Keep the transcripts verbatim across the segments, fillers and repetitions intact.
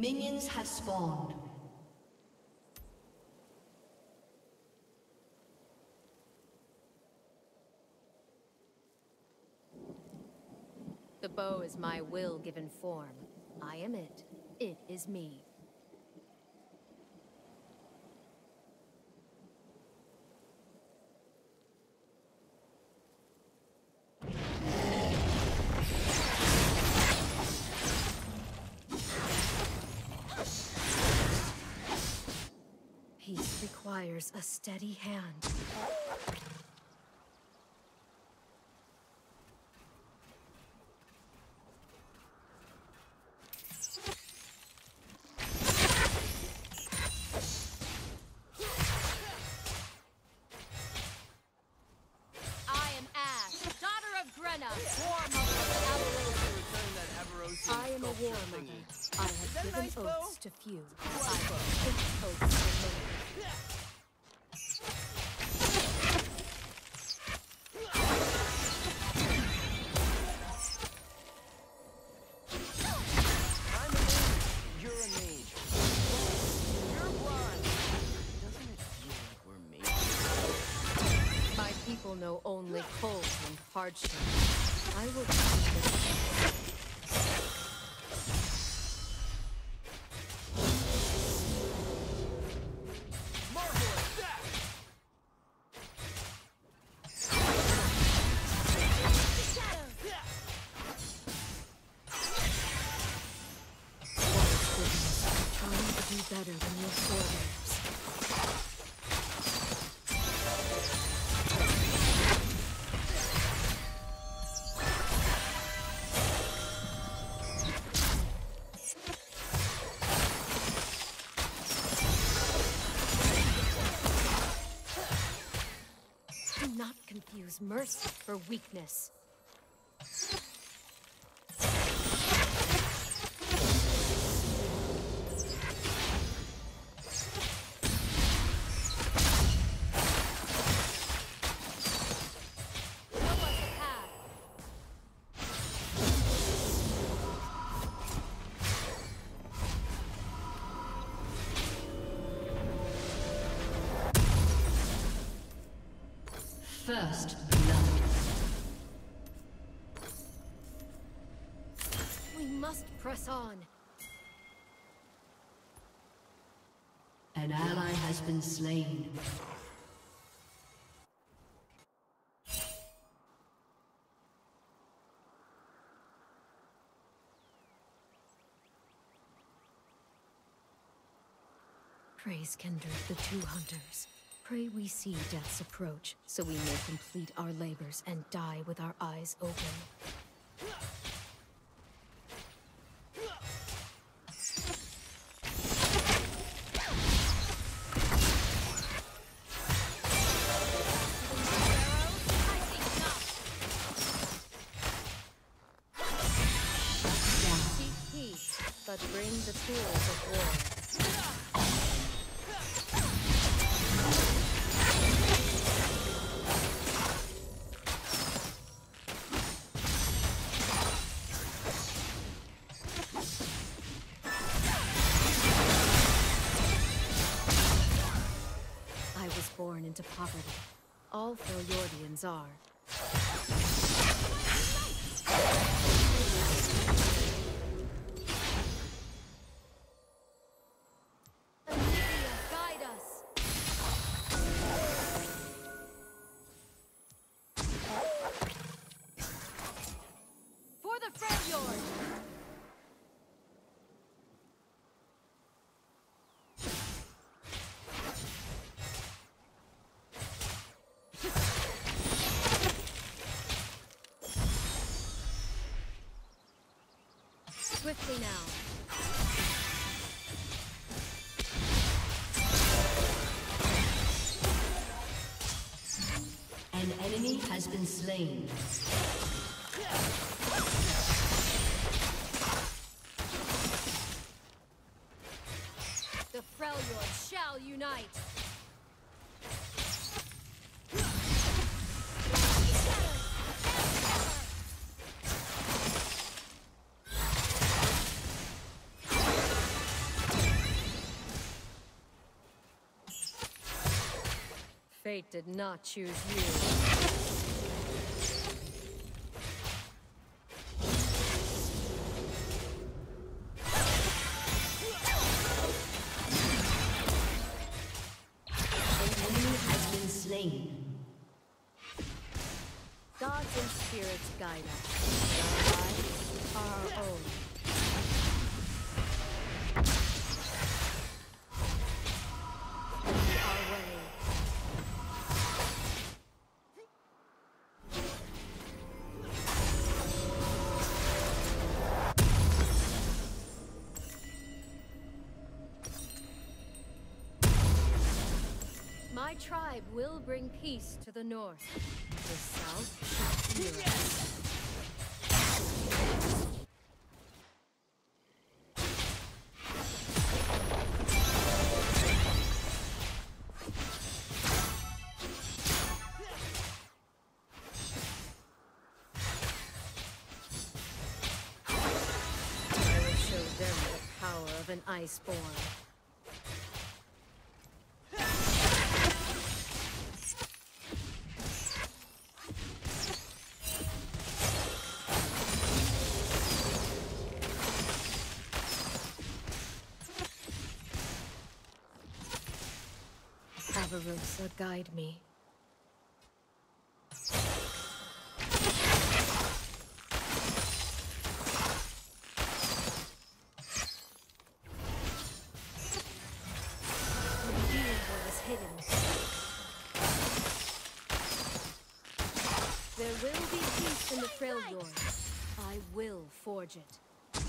Minions have spawned. The bow is my will given form. I am it. It is me. Peace requires a steady hand. I am Ashe, daughter of Grenna, war mother of Aberrosi. I am a war mother. I have given nice oaths to few. I will take oaths to many. I'm a mage. You're a mage. You're blind. Doesn't it feel like we're mages? My people know only cold and hardship. I will teach them. Better than your forebears. Do not confuse mercy for weakness. First blood. We must press on. An ally has been slain. Praise kindred the two hunters. Pray we see death's approach, so we may complete our labors and die with our eyes open. Seek peace, but bring the tools of war. Born into poverty. All Freljordians are. Olivia, guide us! For the Freljord! Swiftly now. An enemy has been slain. The Freljord shall unite. fate did not choose you. Gods and spirits guide us. Our lives are our own. Our way. My tribe will bring peace to the north. The south should fear us. I will show them the power of an Iceborn. Avarosa, guide me. Reveal what is hidden. There will be peace in the Freljord. I will forge it.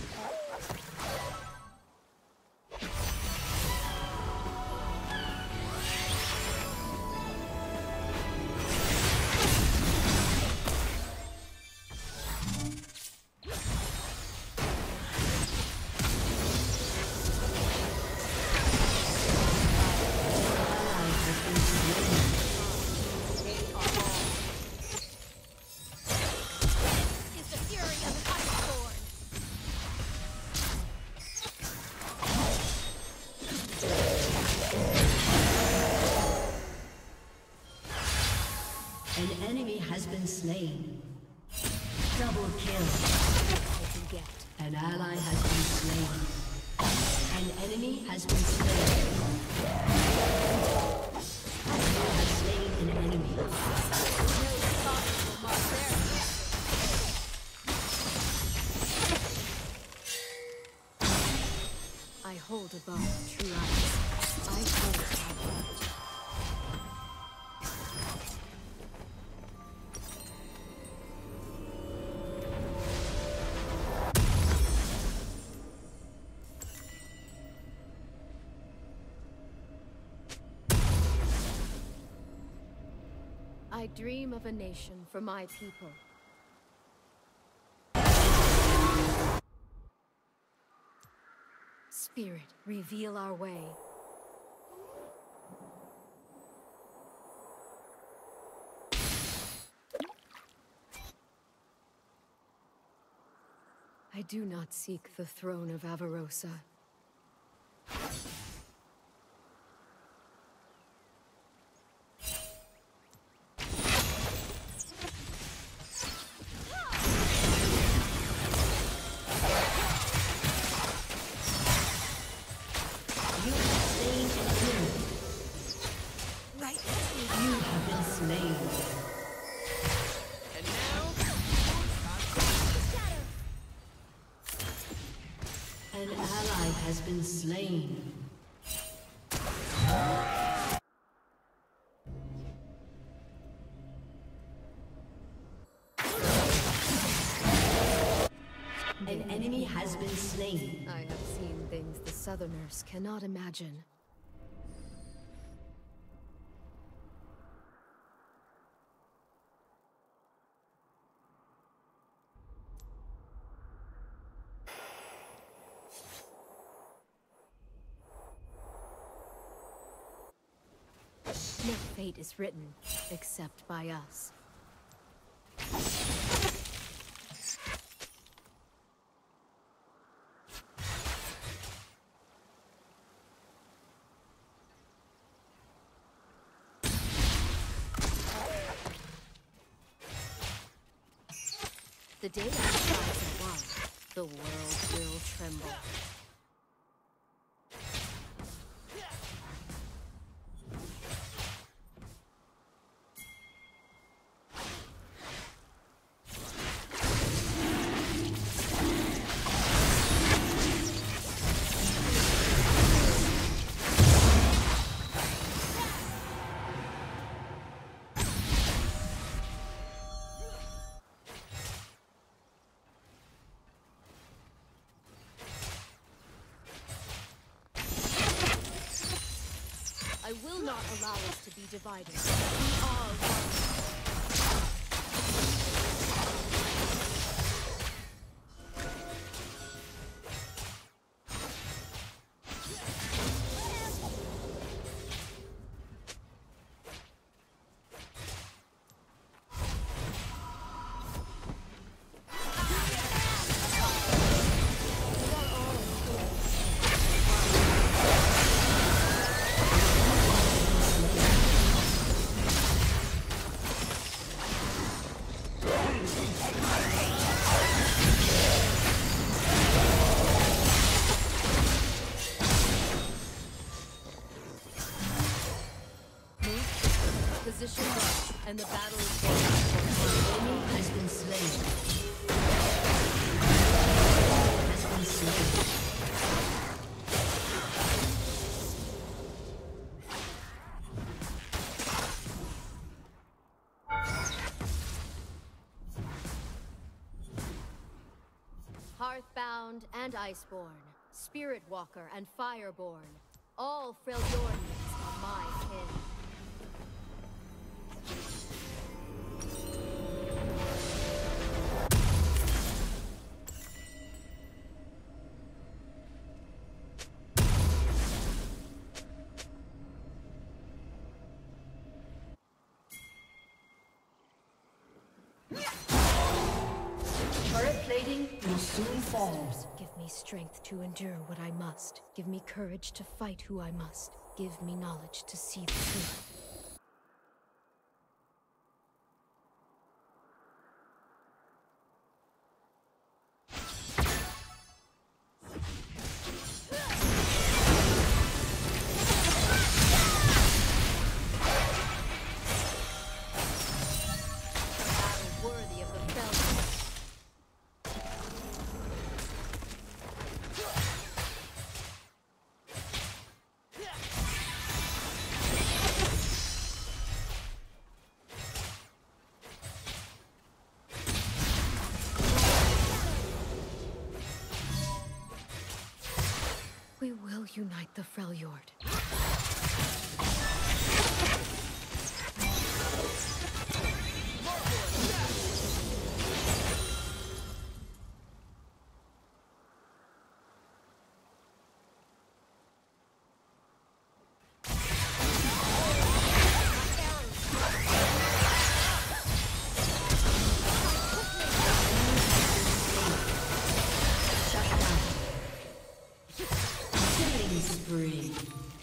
An enemy has been slain. Double kill. An ally has been slain. An enemy has been slain. You have slain an enemy. I hold above true eyes. I hold our heart. I dream of a nation for my people. Spirit, reveal our way. I do not seek the throne of Avarosa. An ally has been slain. An enemy has been slain. I have seen things the Southerners cannot imagine. No fate is written, except by us. The day I rise above, the world will tremble. I will not allow us to be divided. We are one. Position one, and the battle is won. An enemy has been slain. Has been slain. Hearthbound and Iceborn, Spirit Walker and Fireborn, all Freljordians are my kin. Turret plating will soon fall. Give me strength to endure what I must. Give me courage to fight who I must. Give me knowledge to see the truth. We will unite the Freljord. Spree.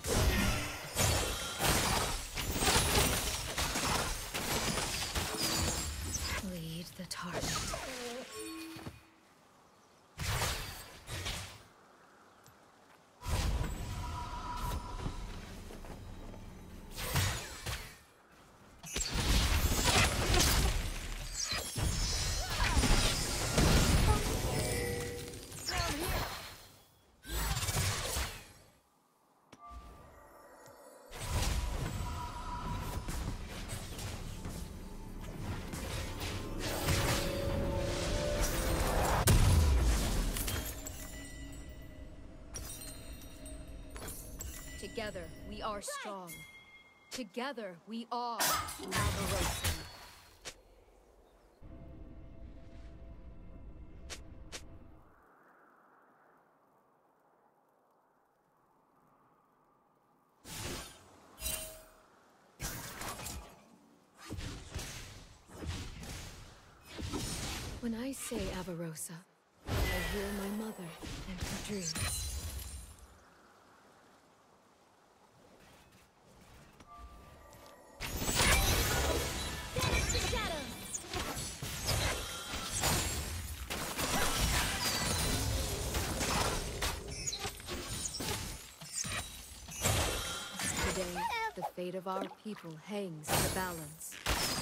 Lead the target. Together, we are strong. Together, we are Avarosa. When I say Avarosa, I hear my mother and her dreams. of our people hangs in the balance.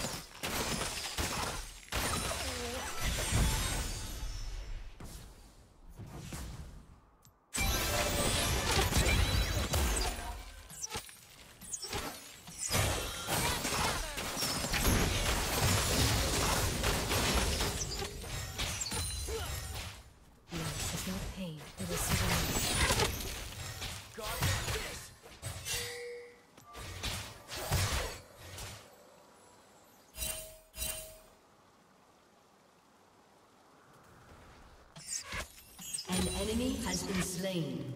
An enemy has been slain.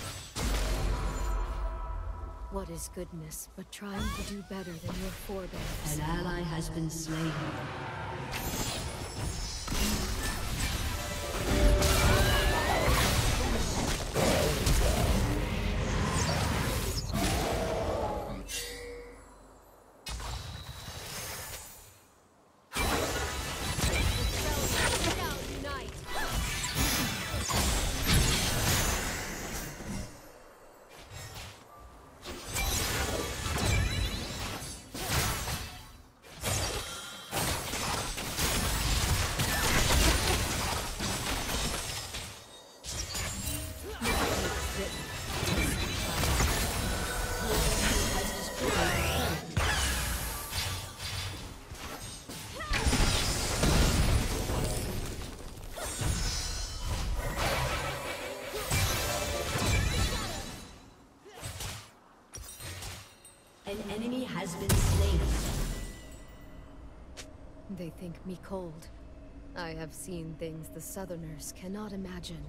What is goodness but trying to do better than your forebears? An ally has been slain. An enemy has been slain. They think me cold. I have seen things the Southerners cannot imagine.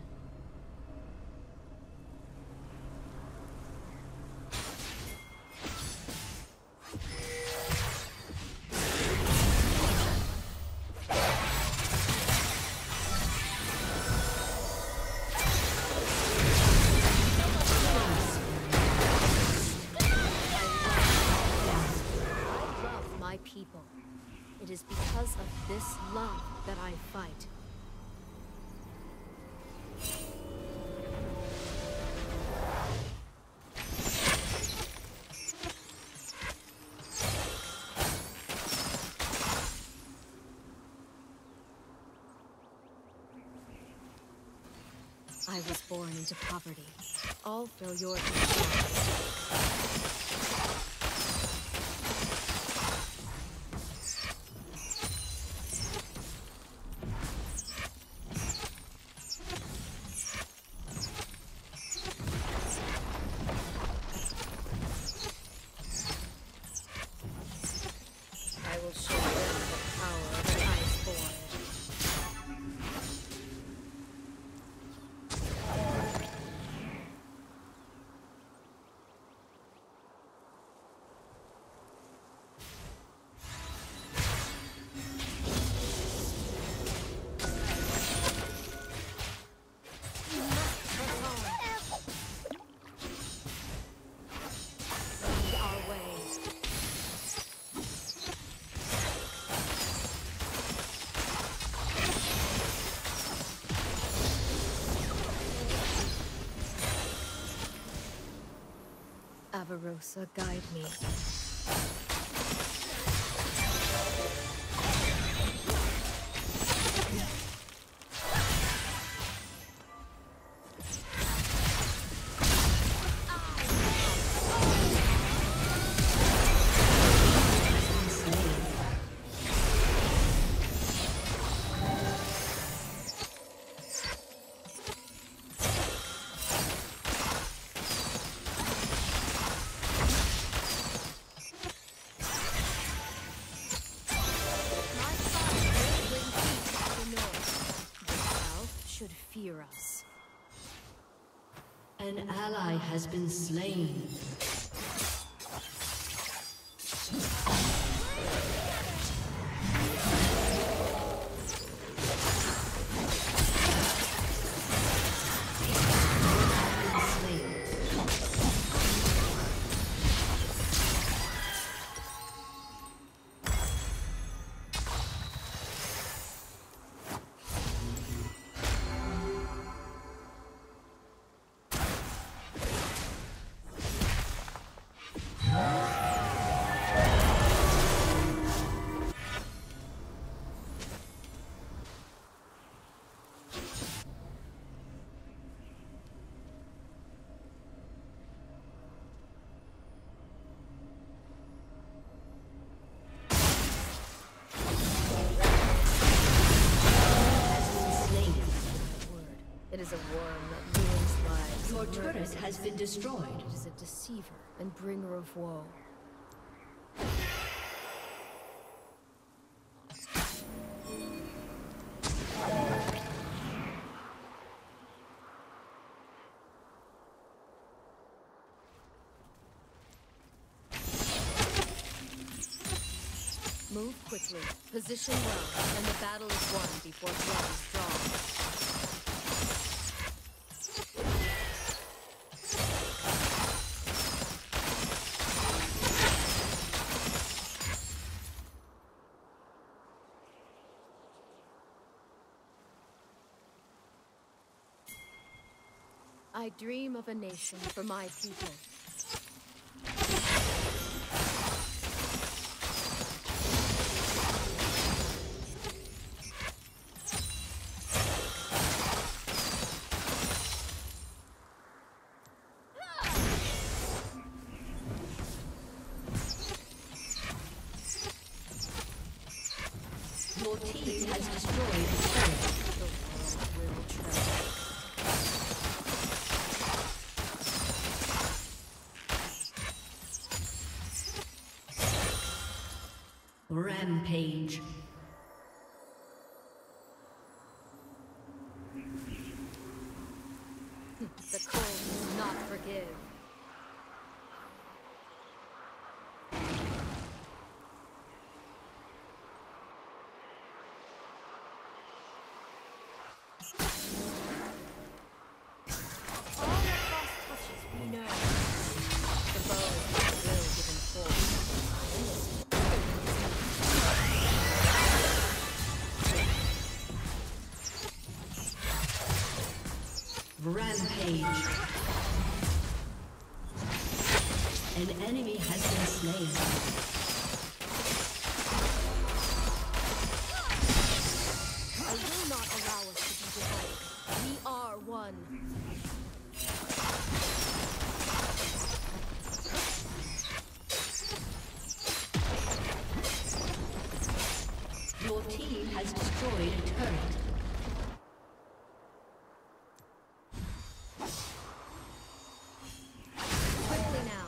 People. It is because of this love that I fight. I was born into poverty. All throw yours in. Avarosa, guide me. Fear us. An ally has been slain. worm that ruins lives. Your and turret murders has been destroyed. It is a deceiver and bringer of woe. Move quickly, position well, and the battle is won before blood is drawn. I dream of a nation for my people. Your team has destroyed the turret. The world will tremble. Rampage. The cold does not forgive. All that frost touches, we know. The bow will give him force. Rampage. An enemy has been slain. I will not allow us to be divided. We are one. Your team has destroyed a turret. Quickly now.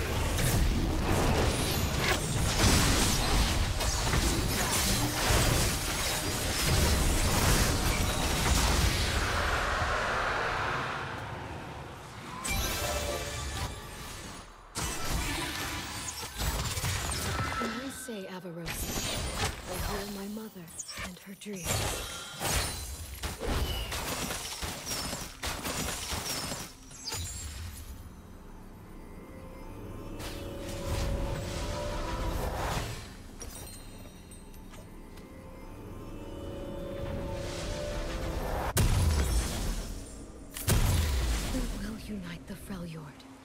When I say Avarosa, I hear my mother and her dreams. Who will unite the Freljord?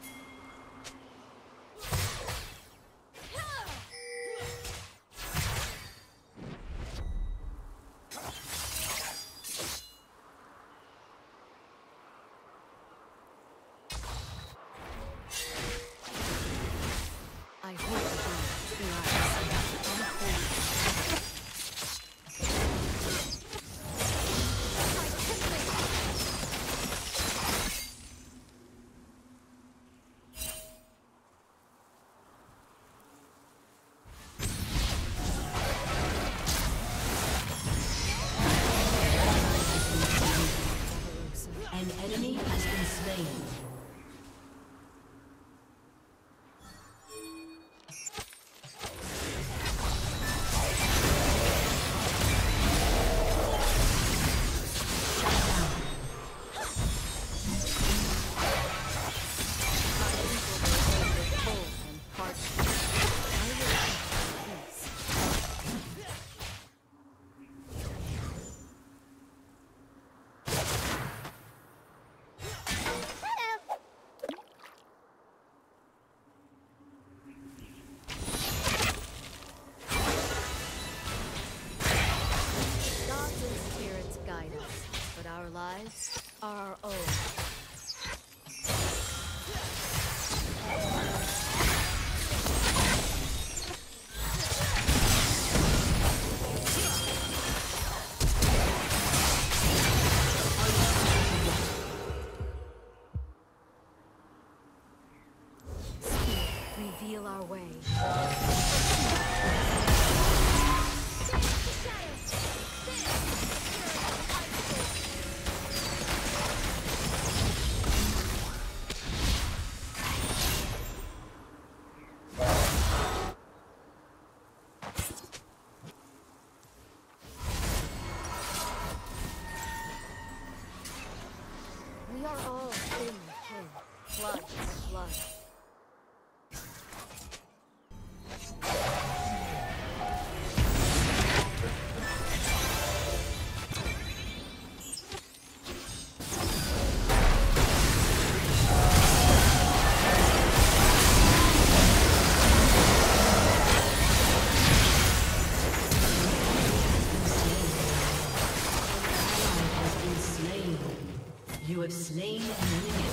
I hold the An enemy has been slain. Our lives are our own. blood. You have slain an enemy.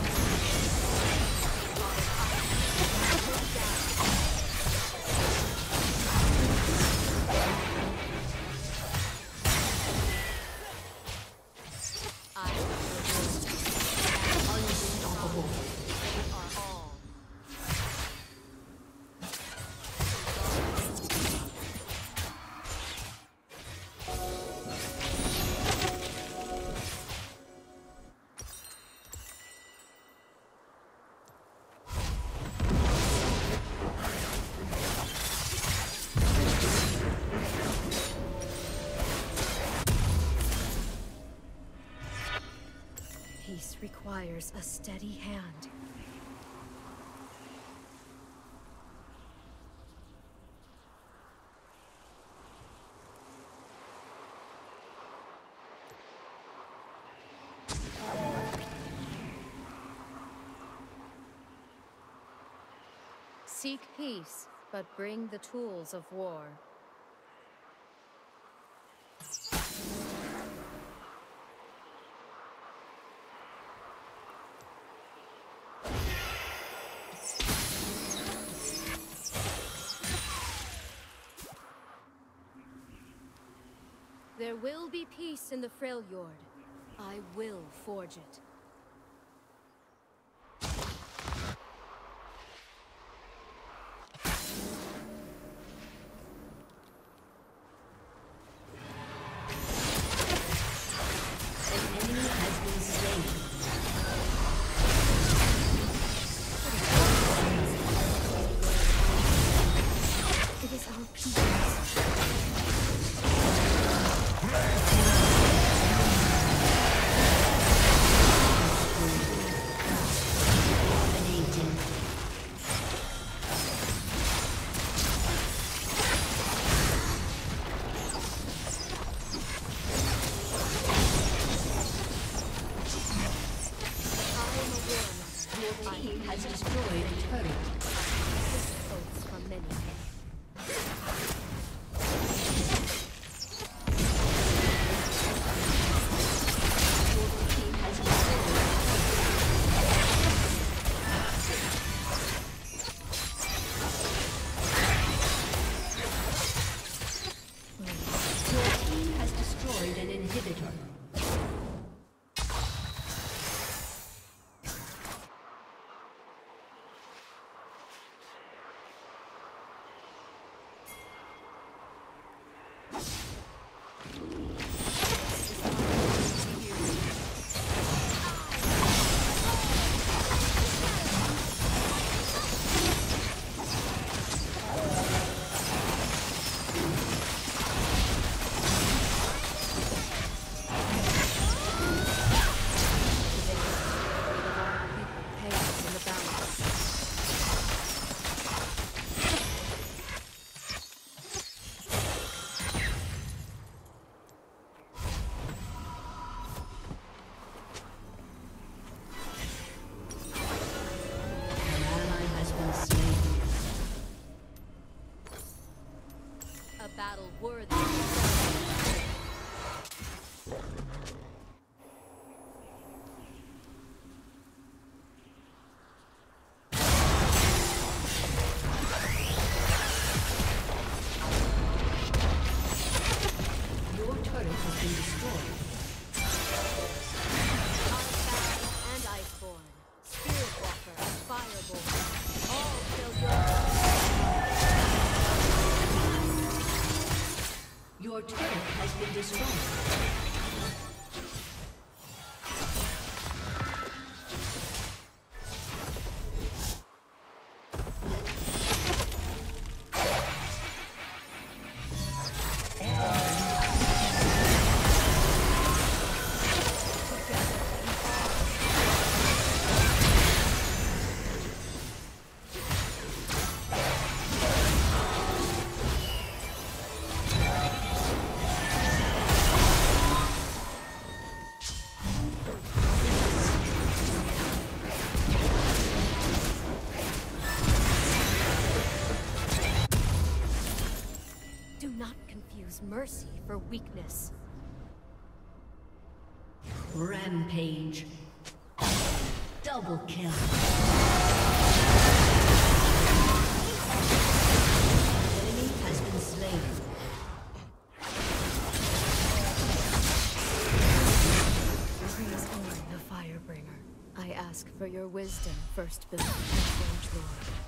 Unstoppable. Peace requires a steady hand. Seek peace, but bring the tools of war. There will be peace in the Freljord. I will forge it. Has destroyed a turret. Oaths from many. Battle worthy. Your turret has been destroyed. Earthbound and Iceborne, Spirit Walker, Fireborn, all shall go. Your turret has been destroyed. use mercy for weakness. Rampage. Double kill. Enemy has been slain. Praise only the Firebringer. I ask for your wisdom, first builder, Strange Lord.